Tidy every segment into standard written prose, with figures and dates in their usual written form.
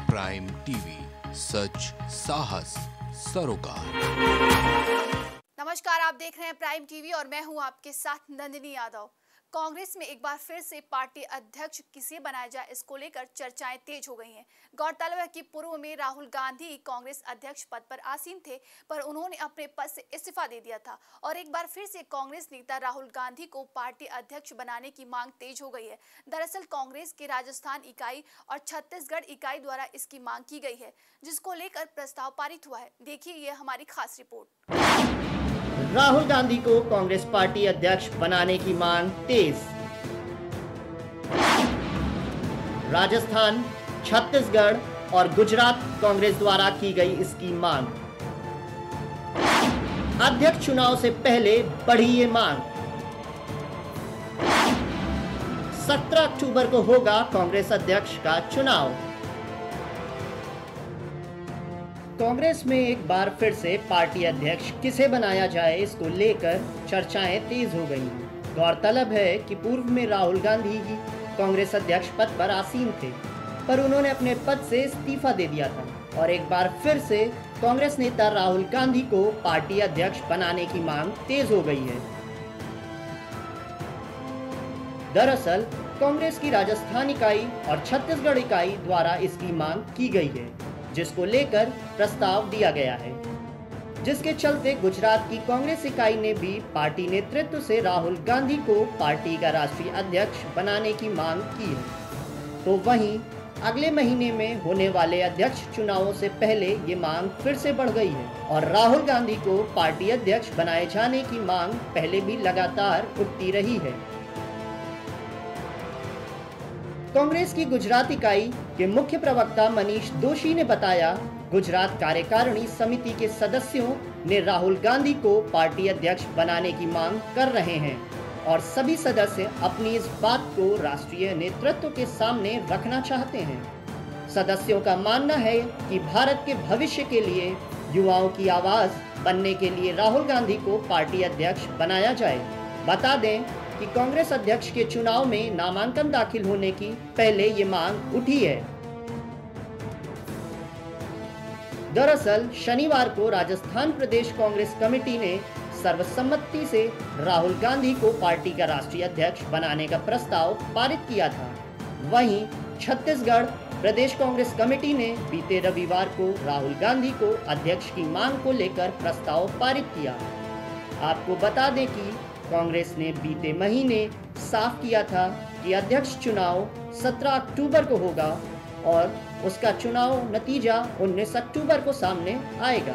Prime TV, सच साहस सरोकार। नमस्कार, आप देख रहे हैं प्राइम टीवी और मैं हूं आपके साथ नंदिनी यादव। कांग्रेस में एक बार फिर से पार्टी अध्यक्ष किसे बनाया जाए, इसको लेकर चर्चाएं तेज हो गई हैं। गौरतलब है कि पूर्व में राहुल गांधी कांग्रेस अध्यक्ष पद पर आसीन थे, पर उन्होंने अपने पद से इस्तीफा दे दिया था और एक बार फिर से कांग्रेस नेता राहुल गांधी को पार्टी अध्यक्ष बनाने की मांग तेज हो गई है। दरअसल कांग्रेस की राजस्थान इकाई और छत्तीसगढ़ इकाई द्वारा इसकी मांग की गई है, जिसको लेकर प्रस्ताव पारित हुआ है। देखिए ये हमारी खास रिपोर्ट। राहुल गांधी को कांग्रेस पार्टी अध्यक्ष बनाने की मांग तेज। राजस्थान, छत्तीसगढ़ और गुजरात कांग्रेस द्वारा की गई इसकी मांग। अध्यक्ष चुनाव से पहले बढ़ी ये मांग। 17 अक्टूबर को होगा कांग्रेस अध्यक्ष का चुनाव। कांग्रेस में एक बार फिर से पार्टी अध्यक्ष किसे बनाया जाए, इसको लेकर चर्चाएं तेज हो गई हैं। गौरतलब है कि पूर्व में राहुल गांधी ही कांग्रेस अध्यक्ष पद पर आसीन थे, पर उन्होंने अपने पद से इस्तीफा दे दिया था और एक बार फिर से कांग्रेस नेता राहुल गांधी को पार्टी अध्यक्ष बनाने की मांग तेज हो गई है। दरअसल कांग्रेस की राजस्थान इकाई और छत्तीसगढ़ इकाई द्वारा इसकी मांग की गई है, जिसको लेकर प्रस्ताव दिया गया है, जिसके चलते गुजरात की कांग्रेस इकाई ने भी पार्टी नेतृत्व से राहुल गांधी को पार्टी का राष्ट्रीय अध्यक्ष बनाने की मांग की है। तो वहीं अगले महीने में होने वाले अध्यक्ष चुनावों से पहले ये मांग फिर से बढ़ गई है और राहुल गांधी को पार्टी अध्यक्ष बनाए जाने की मांग पहले भी लगातार उठती रही है। कांग्रेस की गुजरात इकाई के मुख्य प्रवक्ता मनीष दोशी ने बताया, गुजरात कार्यकारिणी समिति के सदस्यों ने राहुल गांधी को पार्टी अध्यक्ष बनाने की मांग कर रहे हैं और सभी सदस्य अपनी इस बात को राष्ट्रीय नेतृत्व के सामने रखना चाहते हैं। सदस्यों का मानना है कि भारत के भविष्य के लिए युवाओं की आवाज बनने के लिए राहुल गांधी को पार्टी अध्यक्ष बनाया जाए। बता दें कि कांग्रेस अध्यक्ष के चुनाव में नामांकन दाखिल होने की पहले ये मांग उठी है। दरअसल शनिवार को राजस्थान प्रदेश कांग्रेस कमेटी ने सर्वसम्मति से राहुल गांधी को पार्टी का राष्ट्रीय अध्यक्ष बनाने का प्रस्ताव पारित किया था। वहीं छत्तीसगढ़ प्रदेश कांग्रेस कमेटी ने बीते रविवार को राहुल गांधी को अध्यक्ष की मांग को लेकर प्रस्ताव पारित किया। आपको बता दें कि कांग्रेस ने बीते महीने साफ किया था कि अध्यक्ष चुनाव 17 अक्टूबर को होगा और उसका चुनाव नतीजा 19 अक्टूबर को सामने आएगा।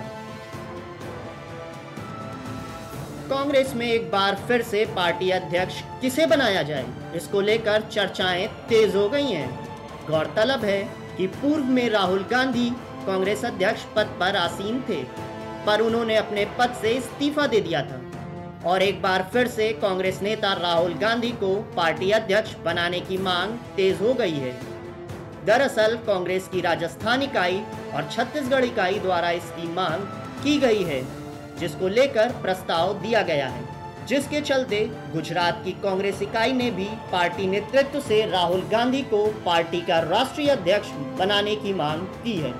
कांग्रेस में एक बार फिर से पार्टी अध्यक्ष किसे बनाया जाए, इसको लेकर चर्चाएं तेज हो गई हैं। गौरतलब है कि पूर्व में राहुल गांधी कांग्रेस अध्यक्ष पद पर आसीन थे, पर उन्होंने अपने पद से इस्तीफा दे दिया था और एक बार फिर से कांग्रेस नेता राहुल गांधी को पार्टी अध्यक्ष बनाने की मांग तेज हो गई है। दरअसल कांग्रेस की राजस्थान इकाई और छत्तीसगढ़ इकाई द्वारा इसकी मांग की गई है, जिसको लेकर प्रस्ताव दिया गया है, जिसके चलते गुजरात की कांग्रेस इकाई ने भी पार्टी नेतृत्व से राहुल गांधी को पार्टी का राष्ट्रीय अध्यक्ष बनाने की मांग की है।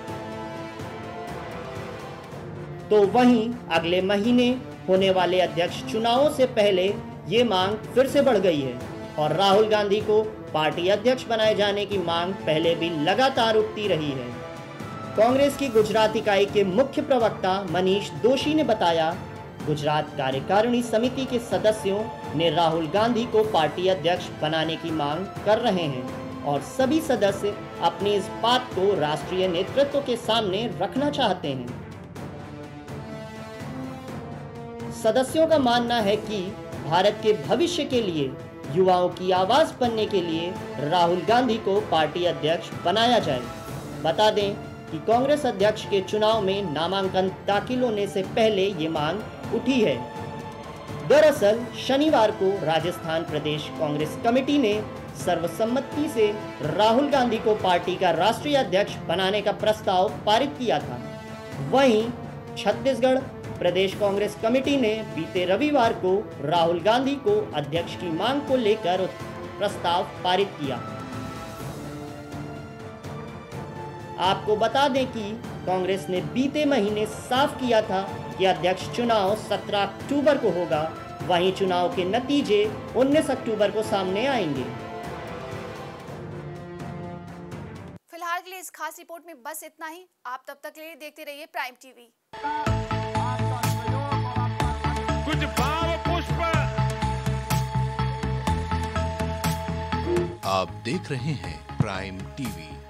तो वहीं अगले महीने होने वाले अध्यक्ष चुनावों से पहले ये मांग फिर से बढ़ गई है और राहुल गांधी को पार्टी अध्यक्ष बनाए जाने की मांग पहले भी लगातार उठती रही है। कांग्रेस की गुजरात इकाई के मुख्य प्रवक्ता मनीष दोशी ने बताया, गुजरात कार्यकारिणी समिति के सदस्यों ने राहुल गांधी को पार्टी अध्यक्ष बनाने की मांग कर रहे हैं और सभी सदस्य अपनी इस बात को राष्ट्रीय नेतृत्व के सामने रखना चाहते हैं। सदस्यों का मानना है कि भारत के भविष्य के लिए युवाओं की आवाज बनने के लिए राहुल गांधी को पार्टी अध्यक्ष बनाया जाए। बता दें कि कांग्रेस अध्यक्ष के चुनाव में नामांकन दाखिल होने से पहले ये मांग उठी है। दरअसल शनिवार को राजस्थान प्रदेश कांग्रेस कमेटी ने सर्वसम्मति से राहुल गांधी को पार्टी का राष्ट्रीय अध्यक्ष बनाने का प्रस्ताव पारित किया था। वहीं छत्तीसगढ़ प्रदेश कांग्रेस कमेटी ने बीते रविवार को राहुल गांधी को अध्यक्ष की मांग को लेकर प्रस्ताव पारित किया। आपको बता दें कि कांग्रेस ने बीते महीने साफ किया था कि अध्यक्ष चुनाव 17 अक्टूबर को होगा, वहीं चुनाव के नतीजे 19 अक्टूबर को सामने आएंगे। फिलहाल के लिए इस खास रिपोर्ट में बस इतना ही। आप तब तक के लिए देखते रहिए प्राइम टीवी। कुछ भाव पुष्प। आप देख रहे हैं प्राइम टीवी।